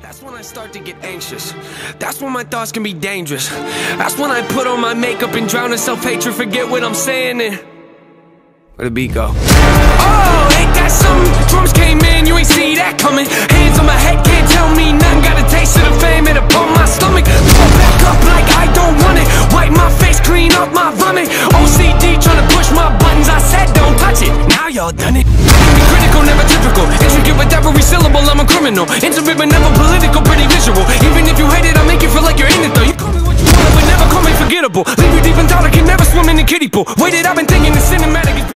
That's when I start to get anxious. That's when my thoughts can be dangerous. That's when I put on my makeup and drown in self-hatred. Forget what I'm saying and where'd the beat go? Oh, ain't that something? Drums came in, you ain't see that coming. Hands on my head, can't tell me nothing. Got a taste of the fame, it upon my stomach. Pull back up like I don't want it. Wipe my face, clean up my vomit. OCD tryna push my buttons, I said don't touch it. Now y'all done it. Be critical, never typical. Intricate with every syllable, I'm a criminal. Intimate but never political, pretty visual. Even if you hate it, I'll make you feel like you're in it though. You call me what you want, but never call me forgettable. Leave you deep in thought, I can never swim in the kiddie pool. Waited, I've been thinking the cinematic is